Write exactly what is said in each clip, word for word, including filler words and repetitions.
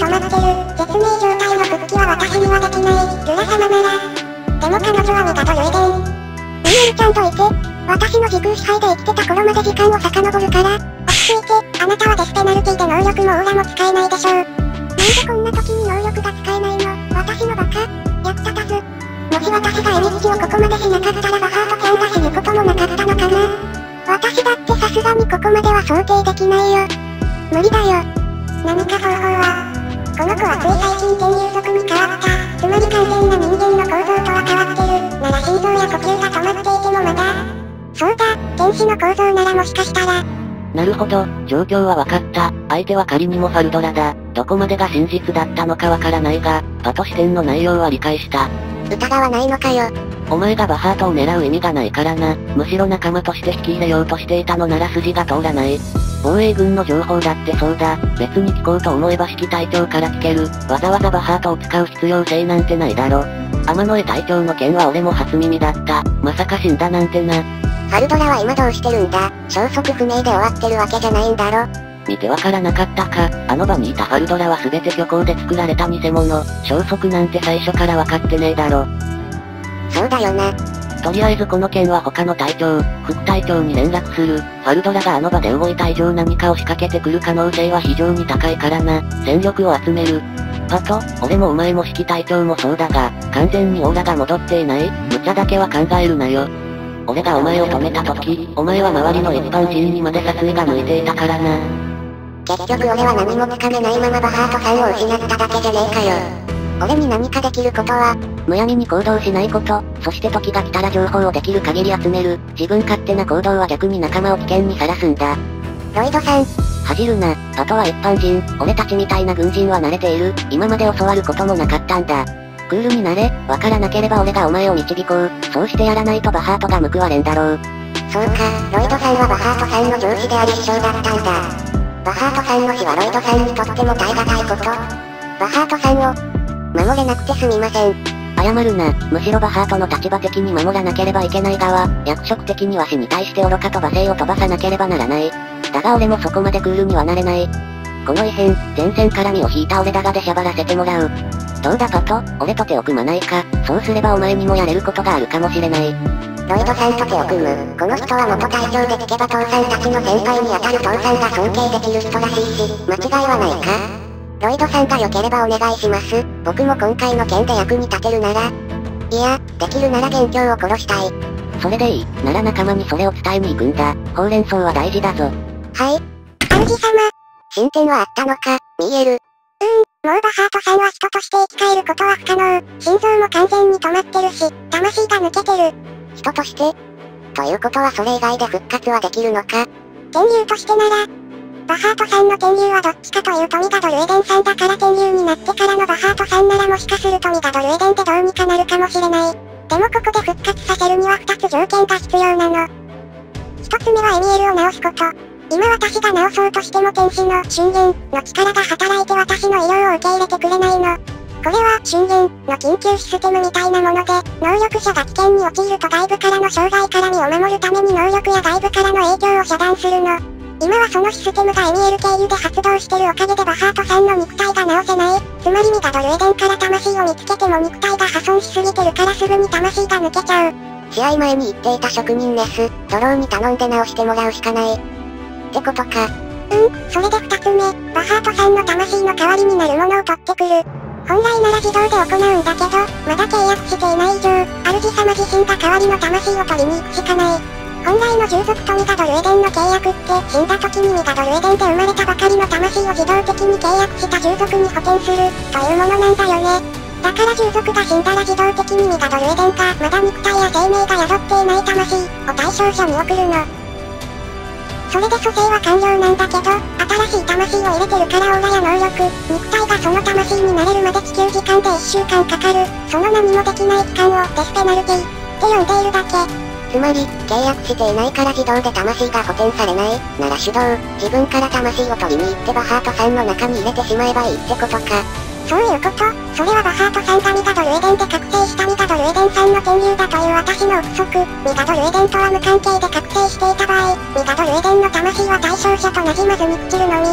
まってる。絶命状態の復帰は私にはできない。ルラ様なら。でも彼女はミカドルエデン。ミエルちゃんといて、私の時空支配で生きてた頃まで時間を遡るから、落ち着いて、あなたはデスペナルティで能力もオーラも使えないでしょう。なんでこんな時に能力が使えないの？私のバカ？役立たず。もし私がエミッチをここまでしなかったらバハートちゃんが死ぬこともなかったのかな？私だってさすがにここまでは想定できないよ。無理だよ。何か方法は。この子はつい最近転入族に変わった。つまり完全な人間の構造とは変わってる。なら心臓や呼吸が止まっていてもまだ。そうだ、天使の構造ならもしかしたら。 なるほど、状況は分かった。相手は仮にもファルドラだ。どこまでが真実だったのかわからないが、パト視点の内容は理解した。 疑わないのかよ。 お前がバハートを狙う意味がないからな。むしろ仲間として引き入れようとしていたのなら筋が通らない。防衛軍の情報だってそうだ。別に聞こうと思えば指揮隊長から聞ける。わざわざバハートを使う必要性なんてないだろ。天野江隊長の件は俺も初耳だった。まさか死んだなんてな。 ファルドラは今どうしてるんだ？消息不明で終わってるわけじゃないんだろ。 見てわからなかったか。あの場にいたファルドラは全て虚構で作られた偽物。消息なんて最初から分かってねえだろ。 そうだよな。 とりあえずこの件は他の隊長、副隊長に連絡する。ファルドラがあの場で動いた以上何かを仕掛けてくる可能性は非常に高いからな。戦力を集める。パト、俺もお前も指揮隊長もそうだが、完全にオーラが戻っていない。無茶だけは考えるなよ。俺がお前を止めた時、お前は周りの一般人にまで殺意が向いていたからな。 結局俺は何もつかめないままバハートさんを失っただけじゃねえかよ。俺に何かできることは、 むやみに行動しないこと、そして時が来たら情報をできる限り集める。自分勝手な行動は逆に仲間を危険にさらすんだ。 ロイドさん。 恥じるな。パトは一般人、俺たちみたいな軍人は慣れている。今まで教わることもなかったんだ。クールになれ、わからなければ俺がお前を導こう。そうしてやらないとバハートが報われんだろう。 そうか、ロイドさんはバハートさんの上司であり師匠だったんだ。バハートさんの死はロイドさんにとっても耐え難いこと。バハートさんを、守れなくてすみません。 謝るな、むしろバハートの立場的に守らなければいけない側、役職的には死に対して愚かと罵声を飛ばさなければならない。だが俺もそこまでクールにはなれない。この異変、前線から身を引いた俺だがでしゃばらせてもらう。どうだパト、俺と手を組まないか。そうすればお前にもやれることがあるかもしれない。 ロイドさんと手を組む。この人は元隊長で聞けば父さんたちの先輩にあたる父さんが尊敬できる人らしいし、間違いはないか？ロイドさんが良ければお願いします。僕も今回の件で役に立てるなら。いや、できるなら元凶を殺したい。 それでいい。なら仲間にそれを伝えに行くんだ。ほうれん草は大事だぞ。 はい。主様。進展はあったのか、見える。うーん、もうバハートさんは人として生き返ることは不可能。心臓も完全に止まってるし、魂が抜けてる。人としてということはそれ以外で復活はできるのか？転入としてなら、バハートさんの転入はどっちかというとミガドルエデンさんだから転入になってからのバハートさんならもしかするとミガドルエデンでどうにかなるかもしれない。でもここで復活させるにはふたつ条件が必要なの。ひとつめはエミエルを治すこと。今私が治そうとしても天使の瞬間の力が働いて私の医療を受け入れてくれないの。これは瞬間の緊急システムみたいなもので、能力者が危険に陥ると外部からの障害から身を守るために能力や外部からの影響を遮断するの。今はそのシステムがエミエル経由で発動してるおかげでバハートさんの肉体が治せない。つまりミガドルエデンから魂を見つけても肉体が破損しすぎてるからすぐに魂が抜けちゃう。試合前に言っていた職人ネス、ドローに頼んで直してもらうしかない。ってことか。うん、それで二つ目、バハートさんの魂の代わりになるものを取ってくる。本来なら自動で行うんだけど、まだ契約していない以上、主様自身が代わりの魂を取りに行くしかない。本来の従属とミガドルエデンの契約って、死んだ時にミガドルエデンで生まれたばかりの魂を自動的に契約した従属に補填する、というものなんだよね。だから従属が死んだら自動的にミガドルエデンか、まだ肉体や生命が宿っていない魂を対象者に送るの。それで蘇生は完了なんだけど、新しい魂を入れてるからオーラや能力、肉体がその魂になれるまで地球時間でいっしゅうかんかかる、その何もできない期間をデスペナルティって呼んでいるだけ。つまり、契約していないから自動で魂が補填されない、なら手動、自分から魂を取りに行ってバハートさんの中に入れてしまえばいいってことか。そういうこと。それはバハートさんがミガドルエデンで覚醒したミガドルエデンさんの転入だという私の憶測。ミガドルエデンとは無関係で覚醒していた場合、ミガドルエデンの魂は対象者となじまずに朽ちるのに。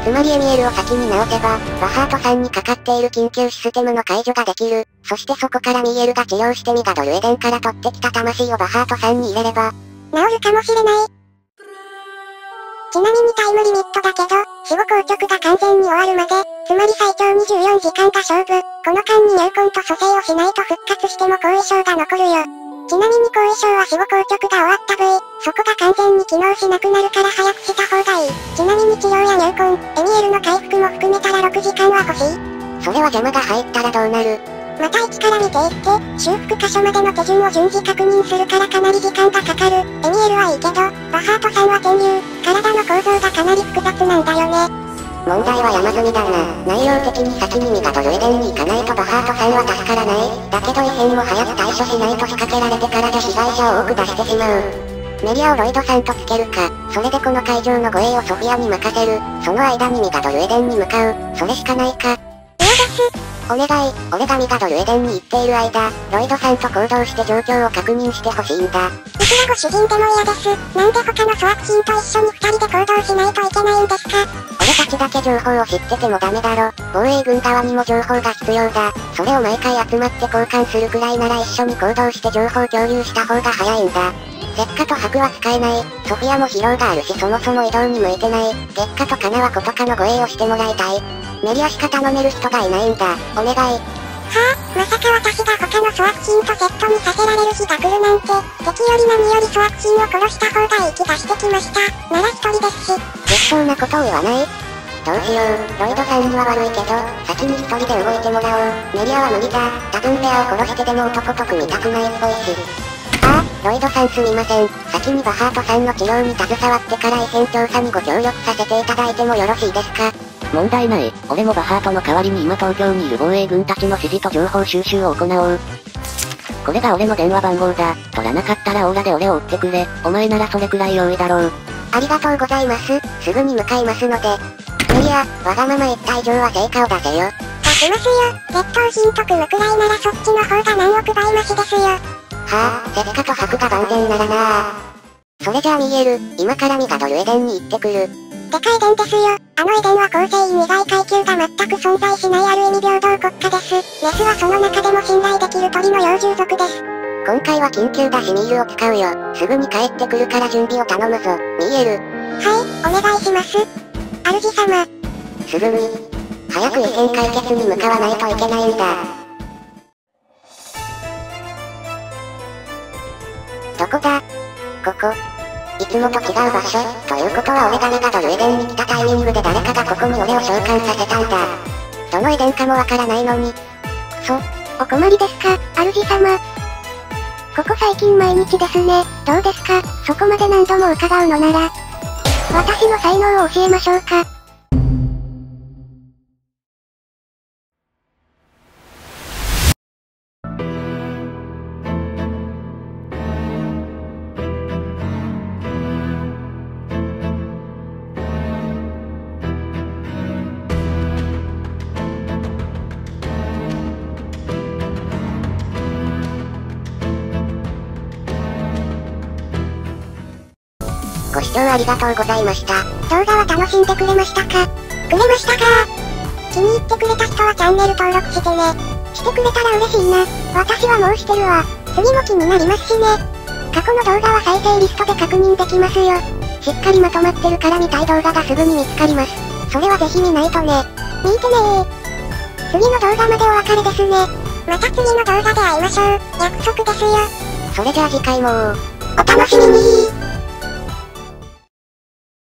つまりエミエルを先に直せば、バハートさんにかかっている緊急システムの解除ができる。そしてそこからミエルが治療してミガドルエデンから取ってきた魂をバハートさんに入れれば、 治るかもしれない。ちなみにタイムリミットだけど、死後硬直が完全に終わるまで、つまり最長にじゅうよじかんが勝負。この間に入魂と蘇生をしないと復活しても後遺症が残るよ。ちなみに後遺症は死後硬直が終わった部位、そこが完全に機能しなくなるから早くした方がいい。ちなみに治療や入魂、エミエルの回復も含めたらろくじかんは欲しい。 それは邪魔が入ったらどうなる？ また一から見ていって、修復箇所までの手順を順次確認するからかなり時間がかかる。エミエルはいいけど、バハートさんは転入、体の構造がかなり複雑なんだよね。 問題は山積みだな。内容的に先にミガドルエデンに行かないとバハートさんは助からない。だけど異変も早く対処しないと仕掛けられてからじゃ被害者を多く出してしまう。メリアをロイドさんとつけるか、それでこの会場の護衛をソフィアに任せる。その間にミガドルエデンに向かう。それしかないか。 嫌です。 お願い、俺がミガドルエデンに行っている間、ロイドさんと行動して状況を確認してほしいんだ。 うちはご主人でも嫌です。なんで他のソワクチンと一緒に二人で行動しないといけないんですか？ 俺たちだけ情報を知っててもダメだろ。防衛軍側にも情報が必要だ。それを毎回集まって交換するくらいなら一緒に行動して情報共有した方が早いんだ。月下と白は使えない。ソフィアも疲労があるしそもそも移動に向いてない。月下とカナはことかの護衛をしてもらいたい。メリアしか頼める人がいないんだ。お願い。はあ、まさか私が他のソワクチンとセットにさせられる日が来るなんて、敵より何よりソワクチンを殺した方がいい気がしてきました。なら一人ですし。 絶当なことを言わない？どうしよう、ロイドさんには悪いけど、先に一人で動いてもらおう。メリアは無理だ。多分ペアを殺してでも男と組みたくないっぽいし。ああ、ロイドさんすみません。先にバハートさんの治療に携わってから異変調査にご協力させていただいてもよろしいですか？ 問題ない。俺もバハートの代わりに今東京にいる防衛軍たちの指示と情報収集を行おう。これが俺の電話番号だ。取らなかったらオーラで俺を追ってくれ。お前ならそれくらい容易だろう。 ありがとうございます。すぐに向かいますので。メリア、わがまま言った以上は成果を出せよ。 出しますよ。劣等品と組むくらいならそっちの方が何億倍マシですよ。はあ、月下と白が万全ならなあ。それじゃあミエル、今からミガドルエデンに行ってくる。 でかい伝ですよ。あのエデンは構成員以外階級が全く存在しないある意味平等国家です。メスはその中でも信頼できる鳥の幼獣族です。 今回は緊急だしミールを使うよ。すぐに帰ってくるから準備を頼むぞ、ミエル。 はい、お願いします。主様。 すぐに。早く異変解決に向かわないといけないんだ。どこだ？ここ。いつもと違う場所、ということは俺がミガドルエデンに来たタイミングで誰かがここに俺を召喚させたんだ。どのエデンかもわからないのに。くそ。 お困りですか、主様。ここ最近毎日ですね。どうですか、そこまで何度も伺うのなら。私の才能を教えましょうか。 ご視聴ありがとうございました。 動画は楽しんでくれましたか？くれましたか？気に入ってくれた人はチャンネル登録してね。してくれたら嬉しいな。私はもうしてるわ。次も気になりますしね。過去の動画は再生リストで確認できますよ。しっかりまとまってるから見たい動画がすぐに見つかります。それはぜひ見ないとね。見てねー。次の動画までお別れですね。また次の動画で会いましょう。約束ですよ。 それじゃあ次回もお楽しみにー。